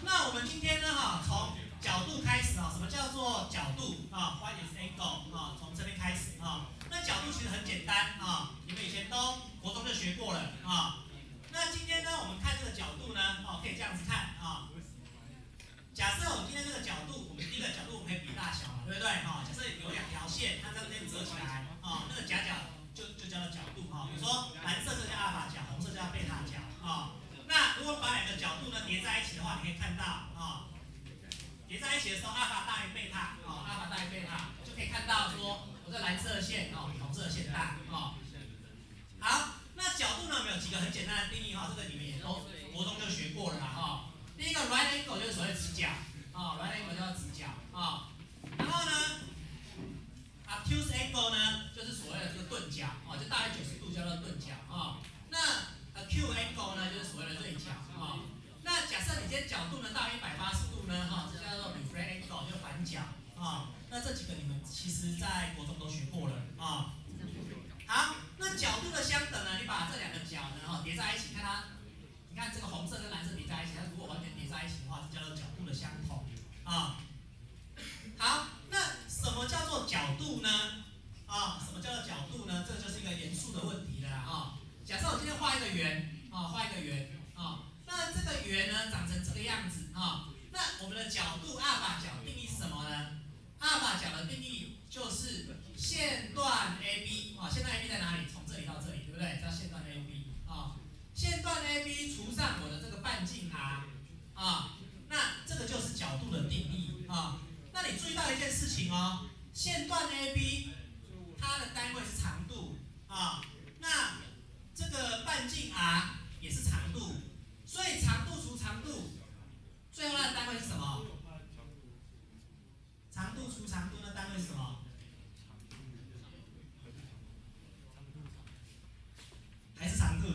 那我们今天呢从角度开始什么叫做角度？What is angle？从这边开始那角度其实很简单你们以前都国中就学过了那今天呢，我们看这个角度呢可以这样子看假设我们今天这个角度，我们第一个角度我们可以比大小嘛，对不对假设有两条线，它在这边折起来那个夹角就叫做角度比如说蓝色这叫阿法角，红色叫贝塔角那如果把两个角度呢叠在一起的话，你可以看到叠在一起的时候，阿法大于贝塔阿法大于贝塔，就可以看到说我这蓝色的线比红色的线大好，那角度呢，我们有几个很简单的定义这个你们也都国中就学过了啦第一个 right angle 就是所谓直角right angle 叫直角然后呢 obtuse angle 呢就是所谓的这个钝角就大于90度叫做钝角那 acute angle 呢就是所谓的锐角那假设你今天角度呢大于180度呢这叫做 refract angle 就反角那这几个你们其实在国中都学过了好，那角度的相等呢，你把这两个角呢叠在一起，看它，你看这个红色跟蓝色叠在一起，它如果完全叠在一起的话，这叫做角度的相同好，那什么叫做角度呢？什么叫做角度呢？这就是一个严肃的问题了啦假设我今天画一个圆画一个圆那这个圆呢长成这个样子那我们的角度阿法角定义是什么呢？阿法角的定义就是线段 AB线段 AB 在哪里？从这里到这里，对不对？叫线段 AB线段 AB 除上我的这个半径 R那这个就是角度的定义那你注意到一件事情线段 AB 它的单位是长度那这个半径 R 也是长度，所以长度除长度，最后它的单位是什么？长度除长度的单位是什么？还是长度？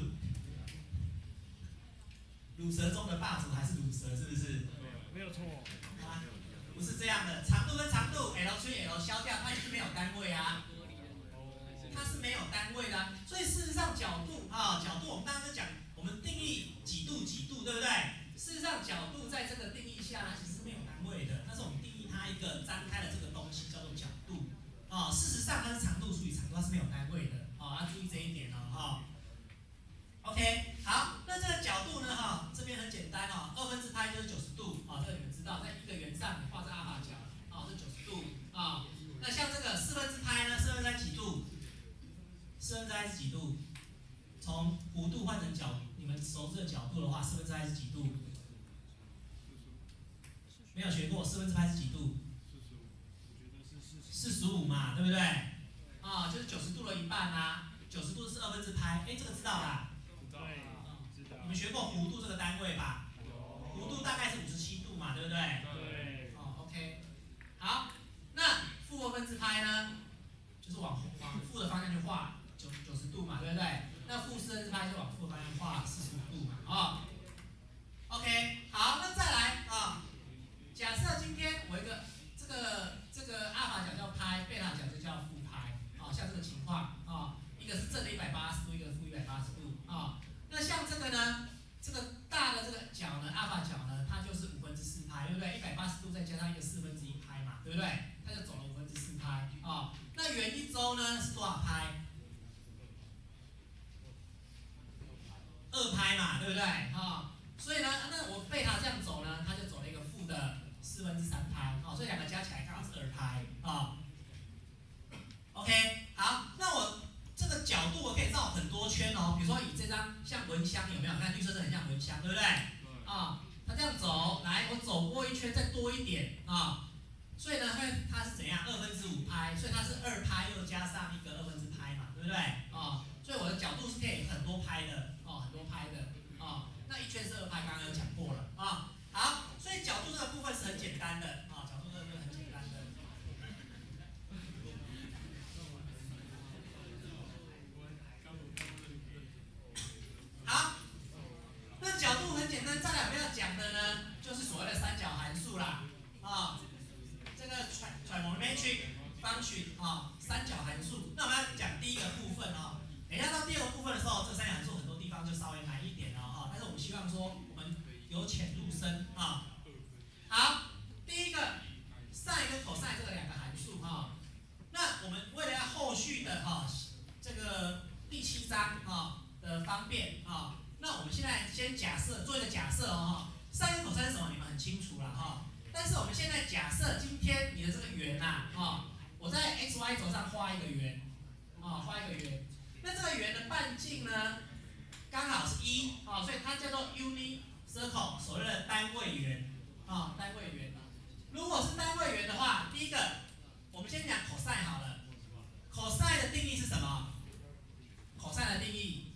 乳蛇中的霸主还是乳蛇，是不是？ 没有错不是这样的，长度跟长度 L 除以 L 消掉，它也是没有单位它是没有单位的所以事实上角度角度我们刚刚讲，我们定义几度几度，对不对？事实上角度在这个定义下呢，其实是没有单位的，但是我们定义它一个张开的这个东西叫做角度事实上它是长度除以长度，它是没有单位的要注意这一点OK， 好，那这个角度呢这边很简单2/2就是90度这个你们知道，在一个圆上你画这阿法角是90度那像这个4/4呢，4/4几度？4/4是几度？从弧度换成角，你们熟知的角度的话，4/4是几度？没有学过，4/4是几度？45嘛，对不对？就是90度的一半90度是2/4，这个知道吧？你们学过弧度这个单位吧？弧度大概是57度嘛，对不对？ 对。 OK， 好，那负2/4呢，就是往负的方向去画90度嘛，对不对？那负4/4就往负的方向画45度嘛OK， 好，那再来假设今天我一个这个阿法角叫拍，贝塔角就叫负拍像这个情况一个是正的180度，一个是负180度那像这个呢，这个大的这个角呢，阿法角呢，它就是4/5拍，对不对？180度再加上一个1/4拍嘛，对不对？它就走了4/5拍那圆一周呢是多少拍？2拍嘛，对不对所以呢，那我贝塔这样走呢，它就走了一个负的3/4拍所以两个加起来刚好是2拍OK， 好，那我这个角度我可以绕很多圈比如说以这张像蚊香有没有？看绿色是很像蚊香，对不对？它这样走，来，我走过一圈再多一点所以呢，它是怎样？2/5拍，所以它是2拍又加上一个2/4拍嘛，对不对所以我的角度是可以很多拍的很多拍的那一圈是2拍，刚刚有讲过了好，所以角度这个部分是很简单的角度这个部分很简单的。好，那角度很简单，再来我们要讲的呢，就是所谓的三角函数啦这个 trigonometric function 三角函数。那我们要讲第一个部分等一下到第二个部分的时候，这三角函数很多地方就稍微难一点但是我们希望说我们由浅入深设哦，晒跟 cos 是什么？你们很清楚了哈。但是我们现在假设今天你的这个圆呐，我在 x y 轴上画一个圆，画一个圆。那这个圆的半径呢，刚好是1，所以它叫做 unit circle， 所谓的单位圆，单位圆。如果是单位圆的话，第一个我们先讲 cos 好了。cos 的定义是什么 ？cos 的定义，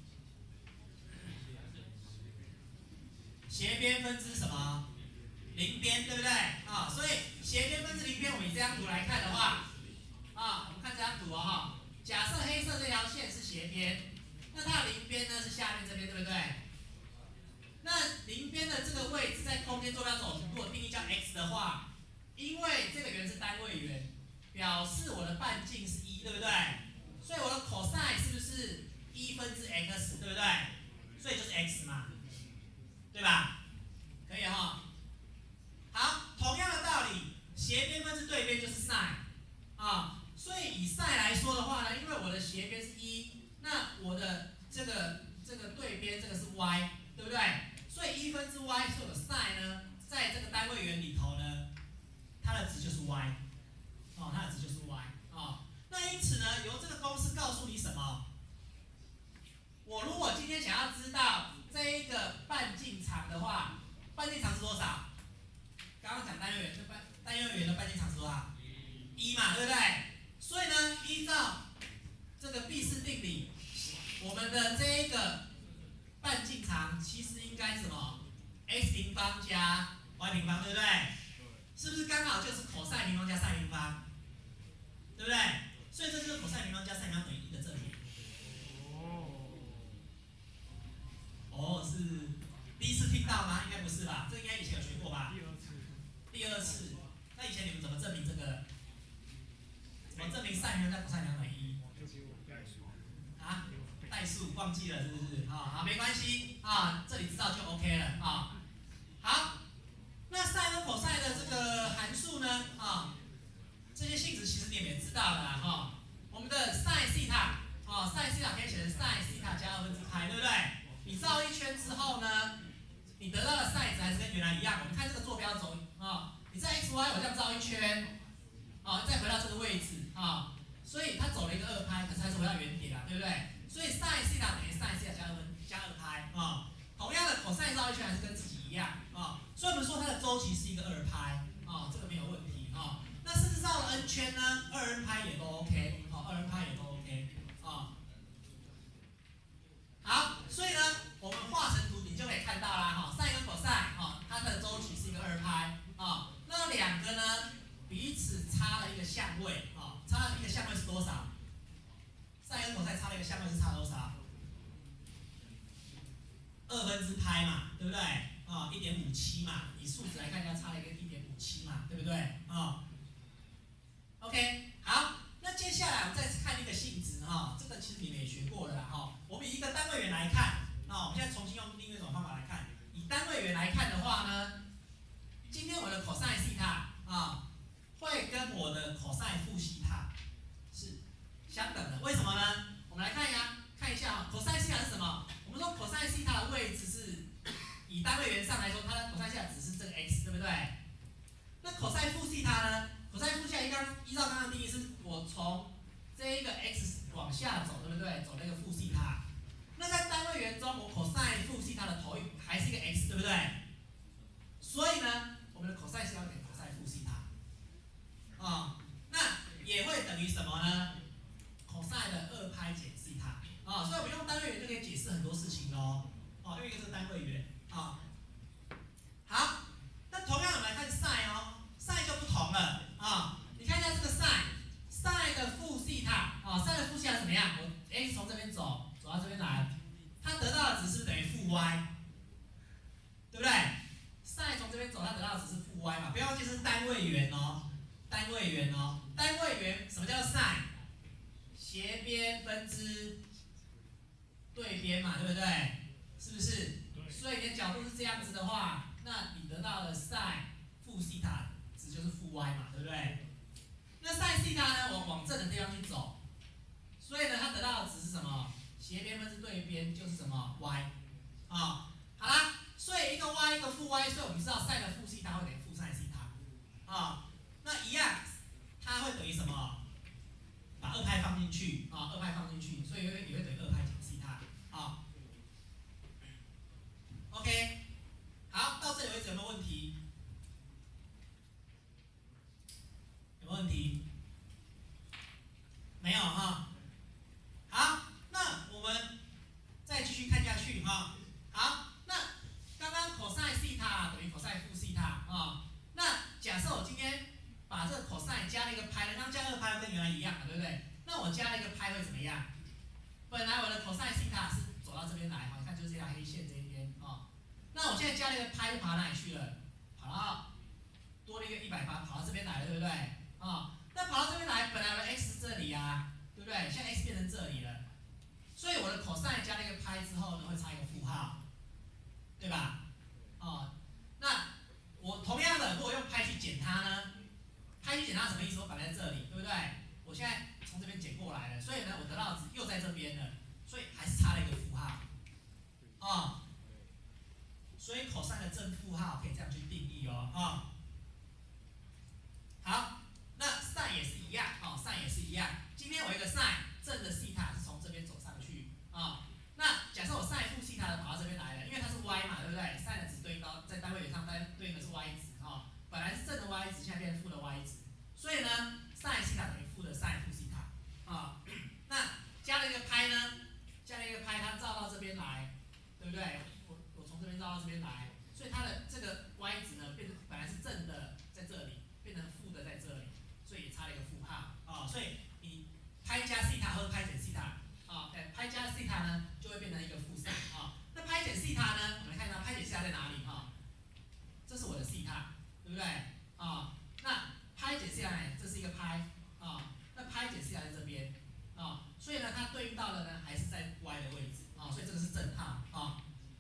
斜边分之什么？邻边，对不对？所以斜边分之邻边，我们以这张图来看的话，我们看这张图哦，假设黑色这条线是斜边，那它的邻边呢是下面这边，对不对？那邻边的这个位置在空间坐标轴，如果定义叫 x 的话，因为这个圆是单位圆，表示我的半径是1，对不对？所以我的 cos 是不是1分之 x， 对不对？所以就是 x 嘛，对吧？可以哈。好，同样的道理，斜边分之对边就是 sin， 所以以 sin 来说的话呢，因为我的斜边是1，那我的这个对边这个是 y， 对不对？所以1分之 y， 所以我的 sin 呢，在这个单位圆里头呢，它的值就是 y， 它的值就是 y， 那因此呢，由这个公式告诉你什么？我如果今天想要知道这一个半径长的话，半径长是多少？刚刚讲单元圆的半径长是多少？1嘛，对不对？所以呢，依照这个毕氏定理，我们的这一个半径长其实应该是什么 ？x 平方加 y 平方，对不对？是不是刚好就是 cos 平方加 sin 平方？对不对？所以这就是 cos 平方加 sin 平方等于1的正比。是第一次听到吗？应该不是吧？这应该以前有学过吧？第二次。那以前你们怎么证明这个？怎么证明 sin 平方加 cos 平方等于1？代数忘记了是不是？好，没关系这里知道就 OK 了好，那 sin 跟 cos 的这个函数呢这些性质其实你们也知道了我们的 sin 西塔sin 西塔可以写成 sin 西塔加2分之派，对不对？你绕一圈之后呢，你得到的 sin 值还是跟原来一样。我们看这个坐标轴你在 x y 我这样绕一圈再回到这个位置所以它走了一个2派，可是还是回到原点对不对？所以 sin 西塔等于 sin 西塔加2派同样的 cos 绕一圈还是跟自己一样所以我们说它的周期是一个2派这个没有问题那甚至绕了 n 圈呢，2n 派也都 OK，2n 派也都 OK 好，所以呢，我们画成图你就可以看到啦sin 跟 cos 它的周期是一个2派那两个呢彼此差了一个相位差了一个相位是多少？sin 跟 cos 差了一个相位是差多少？2分之派嘛，对不对？1.57嘛，以数值来看，它差了一个1.57嘛，对不对？OK， 好，那接下来我们再看一个性质这个其实你们也学过了啦我们以一个单位圆来看我们现在重新用另一种方法来看，以单位圆来看的话呢，今天我的 cos 西塔会跟我的 cos 负西塔是相等的，为什么呢？我们来看一下cos 西塔是什么？我们说 cos 西塔的位置是以单位圆上来说，它的 cos 西塔只是这个 x， 对不对？那 cos 负西塔呢？cos 负西塔依照刚刚的定义是，我从这一个 x 往下走，对不对？走那个负西塔。那在单位圆中，我 cos 负西塔的投影还是一个 x， 对不对？所以呢，我们的 cos 是要给 cos 负西塔那也会等于什么呢 ？cos 的2派减西塔所以我们用单位圆就可以解释很多事情咯因为一个是单位圆好，那同样我们来看 sin 就不同了你看一下这个 sin 的负西塔sin 的负西塔怎么样？我 x 从这边走到这边来，它得到的值是不是等于负 y， 对不对 ？sin 从这边走，它得到的值是负 y 嘛，不要忘记是单位圆单位圆什么叫 sin？ 斜边分之对边嘛，对不对？是不是？所以你的角度是这样子的话，那你得到的 sin 负西塔值就是负 y 嘛，对不对？那 sin 西塔呢，我往正的地方去走，所以呢，它得到的值是什么？斜边分之对边就是什么 y好啦，所以一个 y 一个负 y， 所以我们知道 sin 的负西塔会等于负 sin 西塔啊。那一样，它会等于什么？把2派放进去啊，2派放进去，所以也会等于2派减西塔啊。OK， 好，到这里为止有没有问题？有没有问题？没有哈。好，那我们再继续看下去哈。好，那刚刚 cos 西塔等于 cos 负西塔啊。那假设我今天把这个 cos 加了一个派，刚刚加2派跟原来一样嘛，对不对？那我加了一个派会怎么样？本来我的 cos 西塔是走到这边来，好，你看就是这条黑线这一边啊。那我现在加了一个派，就跑到哪里去了？跑到多了一个180，跑到这边来了，对不对？啊，那跑到这边来，本来我的 x 这里啊，对不对？现在 x 变成这里了，所以我的 cos 加了一个派之后呢，会差一个负号，对吧？哦，那我同样的，如果用派去减它呢？派去减它什么意思？我摆在这里，对不对？我现在从这边减过来了，所以呢，我得到的值又在这边了，所以还是差了一个负号，啊。所以 cos 的正负号可以这样去定义哦，啊。好，那 sin 也是一样，哦 sin 也是一样。今天我一个 sin 正的西塔是从这边走上去，啊。那假设我 sin 负西塔的跑到这边来了，因为它是 y 嘛，对不对 ？sin 的值对应到在单位元上对应的是 y 值，哈。本来是正的 y 值，现在变成负的 y 值，所以呢 sin 西塔等于负的 sin 负西塔，啊。那加了一个派呢？加了一个派，它绕到这边来，对不对？我从这边绕到这边来，所以它的这个 y 值呢，变成本来是正的，在这里变成负的在这里，所以也差了一个负号啊。所以你派加西塔和派减西塔啊，派加西塔呢就会变成一个负3啊。那派减西塔呢，我们看一下派减西塔在哪里啊？这是我的西塔，对不对啊？那派减西塔呢，这是一个派啊，那派减西塔在这边啊，所以呢它对应到的呢还是在 y 的位置啊，所以这个是正号啊。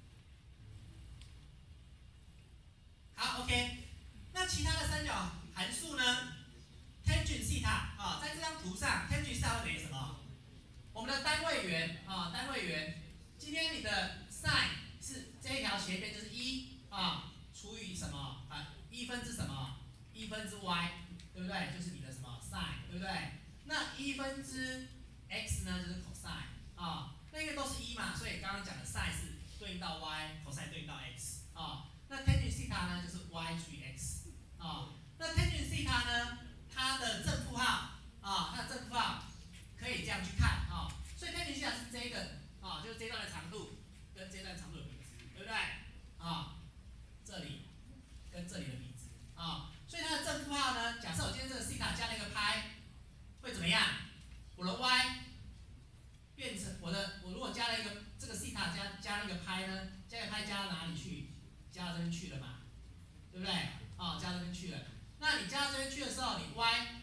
好 ，OK。那其他的三角函数呢 ？tangent 西塔啊，在这张图上 ，tangent 西塔会等于什么？我们的单位元啊，单位元。今天你的 sin 是这一条斜边就是1啊，除以什么啊？1分之什么？1分之 y， 对不对？就是你的什么 sin， 对不对？那1分之 x 呢，就是 cos 啊。那因为都是1嘛，所以刚刚讲的 sin 是对应到 y，cos 对应到 x 啊。那 tangent 西塔呢，就是 y 除以 x 啊。那 tangent 西塔呢，它的正负号啊，它的正负号可以这样去看啊。所以 tangent 西塔是这个啊，就是这段的长度跟这段长度的比值，对不对？啊，这里跟这里的比值啊。所以它的正负号呢，假设我今天这个西塔加了一个派，会怎么样？我的 y 变成我如果加了一个这个西塔加了一个派呢，加个派加到哪里去？加到这边去了嘛，对不对？啊，加到这边去了。那你加到这边去的时候，你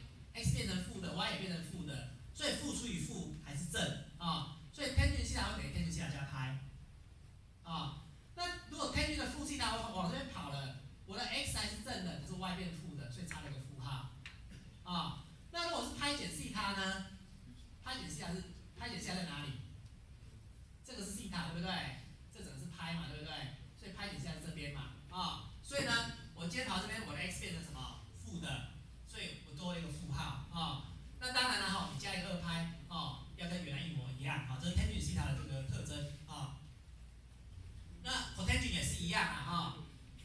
x 变成负的 ，y 也变成负的，所以负除以负还是正啊。所以 tangent 西塔会等于 tangent 西塔加派啊。那如果 tangent 的负西塔往这边跑了，我的 x 还是正的，可是 y 变负的，所以差了一个负号啊。那如果是派减西塔呢？派减西塔在哪里？这个是西塔，对不对？这整个是派嘛，对不对？所以派减西塔在这边嘛，啊，所以呢，我今天跑到这边，我的 x 变成什么？负的，所以我多了一个负号啊。那当然了哈，你加一个2派哦，要跟原来一模一样啊，这是 tangent 西塔的这个特征啊。那 cotangent 也是一样啊，哈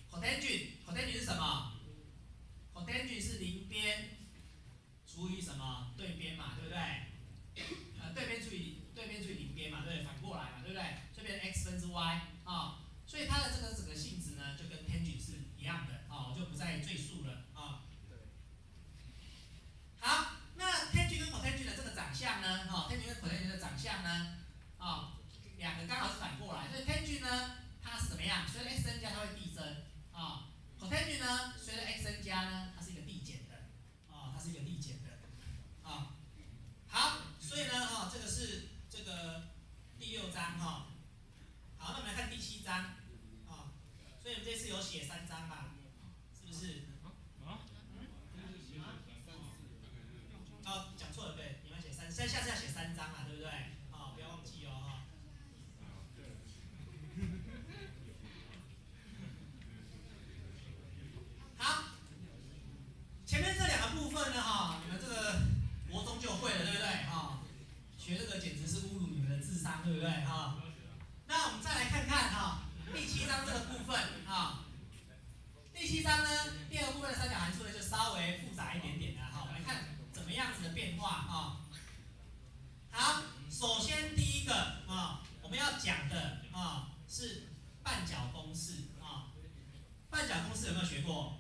cotangent 是什么 ？cotangent 是邻边除以什么对边嘛，对不对？对边除以邻边嘛，对不对？反过来嘛，对不对？这边 x 分之 y 啊，所以它的这个整个性质呢，就跟 tangent 是一样的啊，我就不再赘述了啊。 第7章呢，第二部分的三角函数呢就稍微复杂一点点了哈。我们来看怎么样子的变化啊。好，首先第一个啊，我们要讲的啊是半角公式啊。半角公式有没有学过？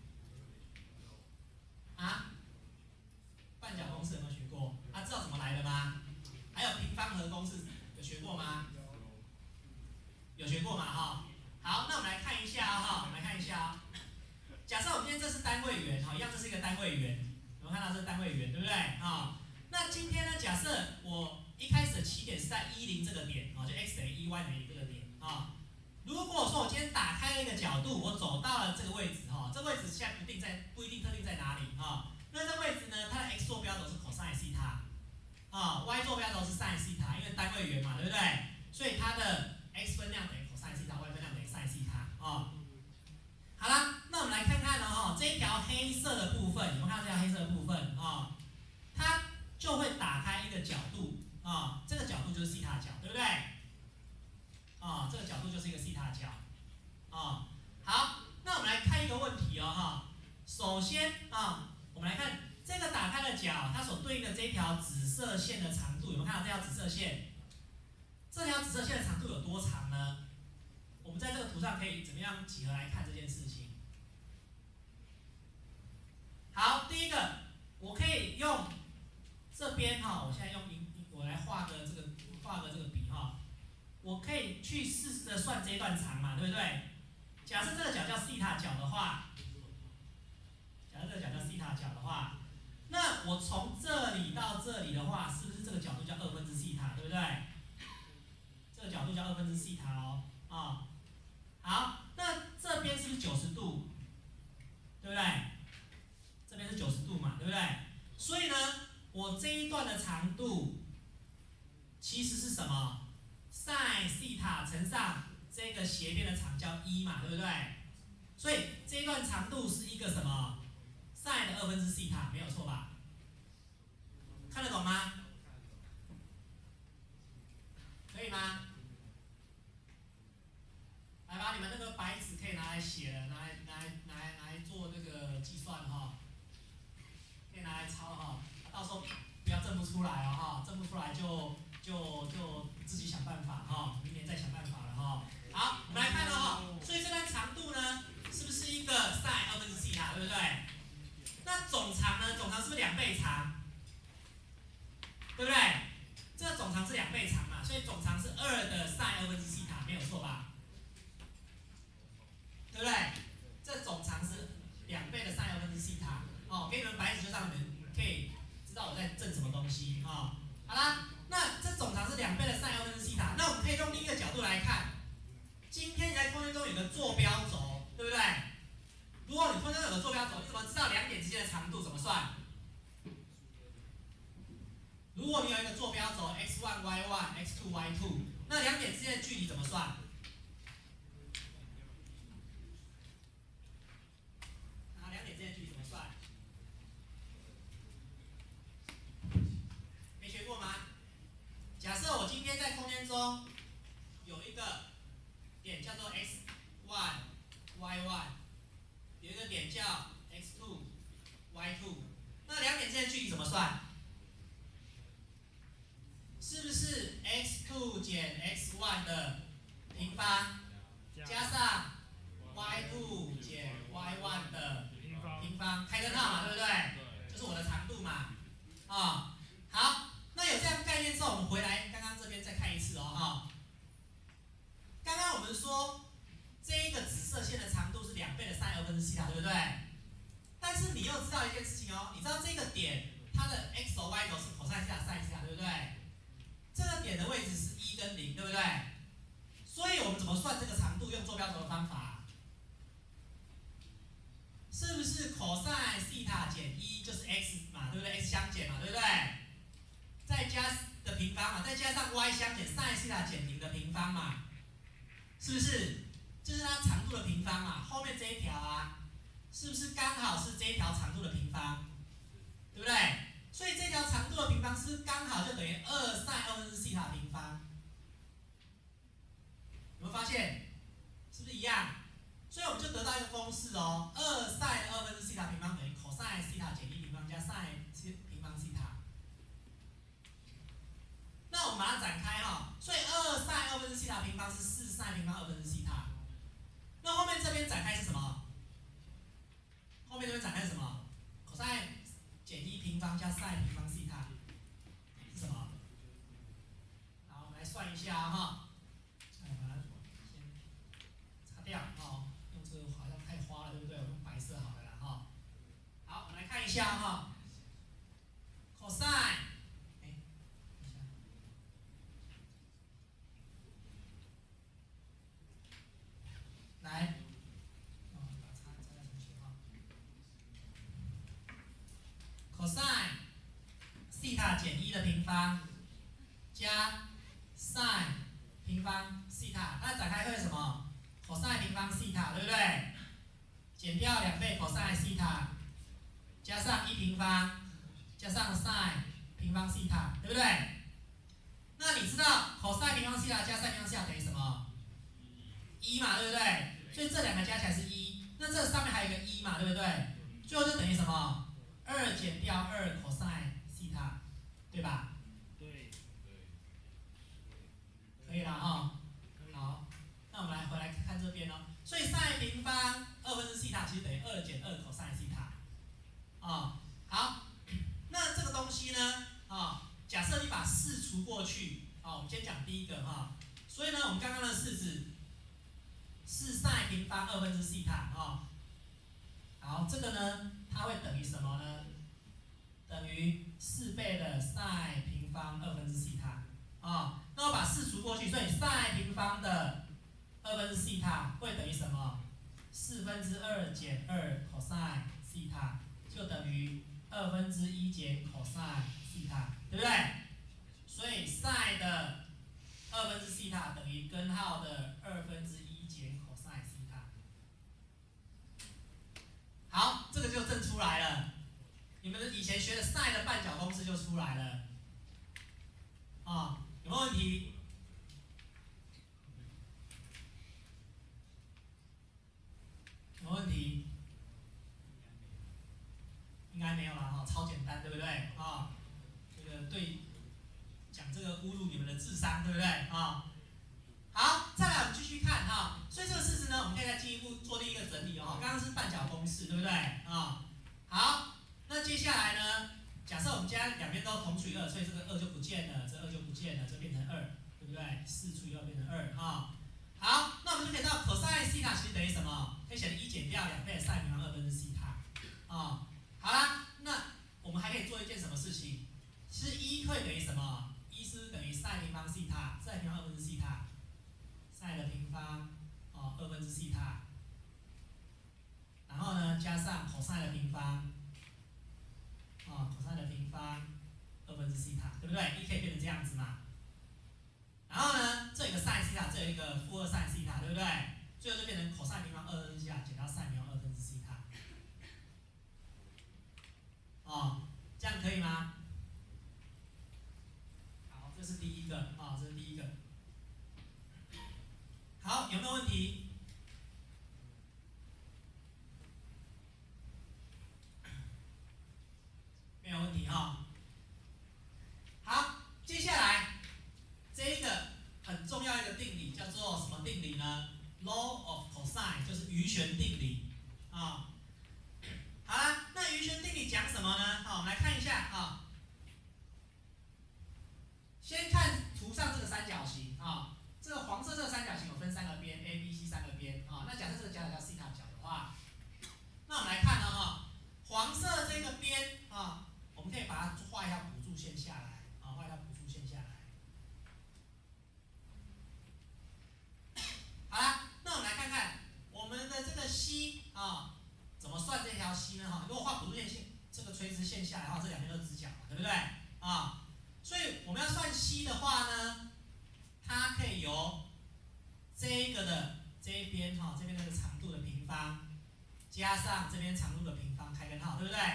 啊？半角公式有没有学过？啊，知道怎么来的吗？还有平方和公式有学过吗？有学过嘛哈？好，那我们来看一下哈，我们来看一下啊。假设我们今天这是单位圆哈，一样这是一个单位圆，有没有看到这是单位圆，对不对啊？那今天呢，假设我一开始的起点是在10这个点啊，就 x 等于1，y 等于这个点啊。如果说我今天打开了一个角度，我走到了这个位置哈，这个位置现在不一定特定在哪里哈。那这个位置呢，它的 x 坐标轴是 cosine 西塔啊 ，y 坐标轴是 sin 西塔，因为单位圆嘛，对不对？所以它的 x 分量等于 cosine 西塔 ，y 分量等于 sin 西塔啊。好啦，那我们来看看呢这一条黑色的部分，你们看到这条黑色的部分啊，它就会打开一个角度啊，这个角度就是西塔角，对不对？啊，这个角度就是一个西塔角啊。好，那我们来看一个问题哈。首先啊，我们来看这个打开的角，它所对应的这一条紫色线的长度，有没有看到这条紫色线？这条紫色线的长度有多长呢？我们在这个图上可以怎么样几何来看这件事情？好，第一个，我可以用这边哈，我现在我来画个这个笔哈，我可以去试着算这一段长嘛，对不对？假设这个角叫西塔角的话，那我从这里到这里的话，是不是这个角度叫2/2西塔，对不对？这个角度叫2/2西塔哦，啊。好，那这边是不是90度？对不对？这边是90度嘛，对不对？所以呢，我这一段的长度其实是什么 ？sin 西塔乘上这个斜边的长叫1嘛，对不对？所以这一段长度是一个什么 ？sin 的2/2西塔，没有错吧？看得懂吗？可以吗？来吧，你们那个白纸可以拿来写了，拿来做那个计算哈，可以拿来抄哈，到时候不要证不出来哦哈，证不出来就自己想办法哈，明年再想办法了哈。好，我们来看了哈，所以这段长度呢，是不是一个 sin 2/2西塔，对不对？那总长呢？总长是不是2倍长？对不对？这个总长是2倍长嘛，所以总长是2的 sin 2/2西塔，没有错吧？对不对？这总长是2倍的 sin 2/2西塔。哦，给你们白纸就让你们可以知道我在证什么东西啊。好啦，那这总长是2倍的 sin 2/2西塔，那我们可以用另一个角度来看。今天你在空间中有个坐标轴，对不对？如果你空间中有个坐标轴，你怎么知道两点之间的长度怎么算？如果你有一个坐标轴 x1 y1 x2 y2， 那两点之间的距离怎么算？两点之间的距离怎么算？没学过吗？假设我今天在空间中有一个点叫做 x1 y1， 有一个点叫 x2 y2， 那两点之间的距离怎么算？是不是 x2 减 x1 的平方加上 y2 减 y1 的平方，开根号嘛，对不对？就是我的长度嘛。啊，好，那有这样概念之后，我们回来刚刚这边再看一次哦，哈。刚刚我们说这一个紫色线的长度是2倍的 sin 2/2西塔，对不对？但是你又知道一件事情哦，你知道这个点它的 x 轴 y 轴是 cosine 西塔 sin 西塔，对不对？这个点的位置是1跟0，对不对？所以我们怎么算这个长度？用坐标轴的方法，是不是 cosine 西塔减1就是 x 嘛，对不对 ？x 相减嘛，对不对？再加的平方嘛，再加上 y 相减 sin 西塔减0的平方嘛，是不是？这是它长度的平方嘛，后面这一条啊，是不是刚好是这一条长度的平方？对不对？所以这条长度的平方是刚好就等于2 sin 2/2西塔平方，有没有发现？是不是一样？ 所以我们就得到一个公式哦，2 sin 的2分之西塔平方等于 cos 西塔减1平方加 sin 平方西塔。那我们把它展开哈，所以2 sin 2分之西塔平方是4 sin 平方2分之西塔。那后面这边展开是什么？后面这边展开是什么 ？cos 减1平方加 sin 平方西塔是什么？好，我们来算一下哈。把它先擦掉哦，用这个好像太花了，对不对？我用白色好了啦哈。好，我们来看一下哈 ，cos， 来，把擦掉同学哈 ，cos 西塔减1的平方加 sin 平方西塔，那展开会什么 ？cos 平方西塔，对不对？减掉2倍 cos 西塔，加上1平方，加上 sin 平方西塔，对不对？那你知道 cos 平方西塔加 sin 平方西塔等于什么？1嘛，对不对？所以这两个加起来是1，那这上面还有一个1嘛，对不对？最后就等于什么？2减掉2 cos 西塔，对吧？ 对。 可以了哈。好，那我们来回来看这边哦。所以 sin 平方2分之西塔其实等于2减2 cos 西塔。好，那这个东西呢，假设你把4除过去，我们先讲第一个哈。所以呢，我们刚刚的式子是 sin 平方2分之西塔好，这个呢，它会等于什么呢？等于4倍的 sin 平方2分之西塔那我把4除过去，所以 sin 平方的2分之西塔会等于什么？4分之2减2 cos 西塔就等于2分之1减 cos 西塔，对不对？所以 sin 的2分之西塔等于根号的2分之1减 cos 西塔。好，这个就证出来了。你们以前学的 sin 的半角公式就出来了。有没有问题？有问题？应该没有了哈，超简单，对不对？这个对，讲这个侮辱你们的智商，对不对？好，再来我们继续看所以这个式子呢，我们可以再进一步做另一个整理刚刚是半角公式，对不对？好，那接下来呢，假设我们将两边都同除以2，所以这个2就不见了，这2就不见了，这变成2，对不对？4除以2变成2好，那我们就可以到 cos 西塔其实等于什么？可以写1减掉2倍的 sin 平方2分之西塔好啦，那我们还可以做一件什么事情？其实1会等于什么？1是等于 sin 平方西塔，sin 平方2分之西塔，sin 的平方2分之西塔，然后呢加上 cos 的平方cos 的平方2分之西塔，对不对？1可以变成这样子嘛。然后呢，这有一个 sin 西塔，这有一个负2 sin 西塔，对不对？最后就变成 cos 平方2分之西塔减掉 sin 平方2分之西塔。这样可以吗？好，这是第一个这是第一个。好，有没有问题？没有问题好，接下来这一个很重要一个定理叫做什么定理呢 ？Law of cosine 就是余弦定理好啦，那余弦定理讲什么呢？我们来看一下先看图上这个三角形这个黄色这个三角形有分3个边 ，A、B、C 3个边那假设这个角叫西塔角的话，那我们来看呢黄色这个边我们可以把它画一条补助线下来画一条补助线下来。好啦，那我们来看看我们的这个 C 怎么算这条 C 呢如果画补助线这个垂直线下来这两边都是直角嘛，对不对所以我们要算 C 的话呢，它可以由这一个的这一边这边那个长度的平方，加上这边长度的平方开根号，对不对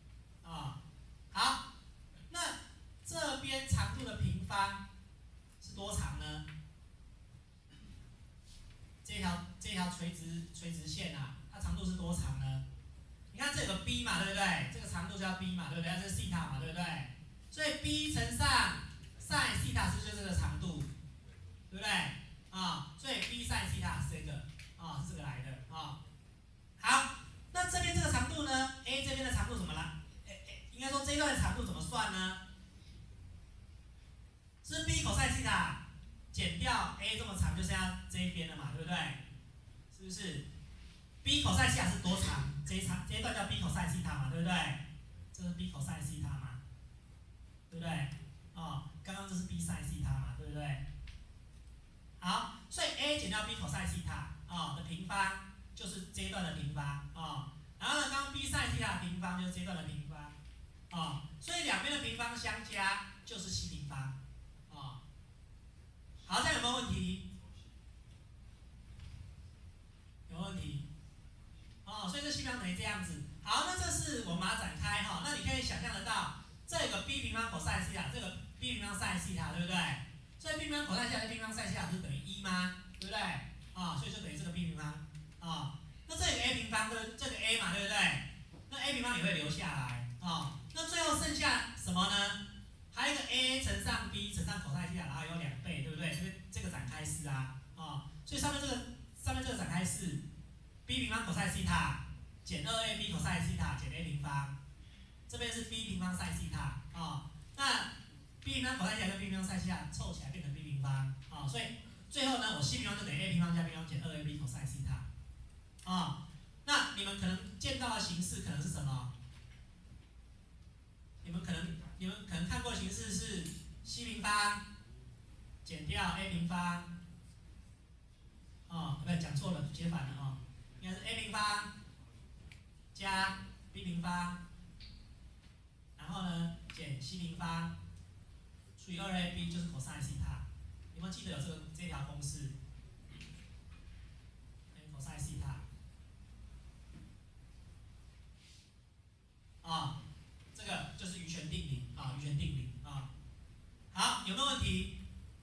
好，那这边长度的平方是多长呢？这这条垂直线啊，它长度是多长呢？你看这有个 b 嘛，对不对？这个长度叫 b 嘛，对不对？这是西塔嘛，对不对？所以 b 乘上 sin 西塔是不是就这个长度，对不对？所以 b sin 西塔是这个是这个来的好，那这边这个长度呢 ？a 这边的长度怎么了？应该说这一段的长度怎么算呢？是 b cos 西塔减掉 a 这么长，就剩下这一边了嘛，对不对？是不是 ？b cos 西塔是多长？这一段叫 b cos 西塔嘛，对不对？这是 b cos 西塔嘛，对不对？刚刚这是 b sin 西塔嘛，对不对？好，所以 a 减掉 b cos 西塔的平方就是这一段的平方然后呢，刚刚 b sin 西塔的平方就是这一段的平方所以两边的平方相加就是西平方好，这样有没有问题？有问题所以这西平方等于这样子。好，那这是我们把它展开那你可以想象得到，这个 b 平方 cos 西塔，这个 b 平方 sin 西塔，对不对？所以 b 平方 cos 西塔跟 b 平方 sin 西塔不是等于1吗？对不对？所以就等于这个 b 平方那这个 a 平方跟这个 a 嘛，对不对？那 a 平方也会留下来那最后剩下什么呢？还有一个 a 乘上 b 乘上 cos 西塔，然后有2倍，对不对？这个展开式所以上面这个展开式 b 平方 cos 西塔减 2ab cos 西塔减 a 平方，这边是 b 平方 sin 西塔那 b 平方 cos 西塔跟 b 平方 sin 西塔凑起来变成 b 平方所以最后呢，我西平方就等于 a 平方加 b 平方减 2ab cos 西塔那你们可能见到的形式可能是什么？你们可能看过的形式是西平方减掉 a 平方不对，讲错了，写反了应该是 a 平方加 b 平方，然后呢减西平方除以 2ab 就是 cos 西塔，有没有记得有这条公式？cos 西塔这个就是余弦定理余弦定理好，有没有问题？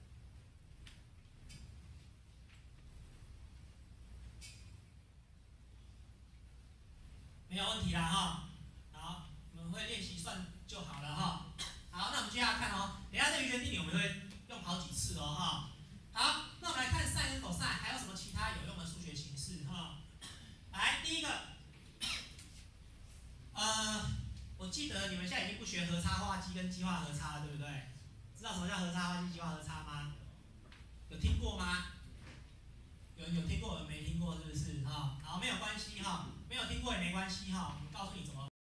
没有问题啦好，我们会练习算就好了好，那我们接下来看等一下这个余弦定理我们会用好几次好，那我们来看 sin 跟 cos 还有什么其他有用的数学形式来，第一个，我记得你们现在已经不学和差化积跟积化和差了，对不对？知道什么叫和差化积、积化和差吗？有听过吗？有听过，有没听过，是不是好，没有关系没有听过也没关系我们告诉你怎么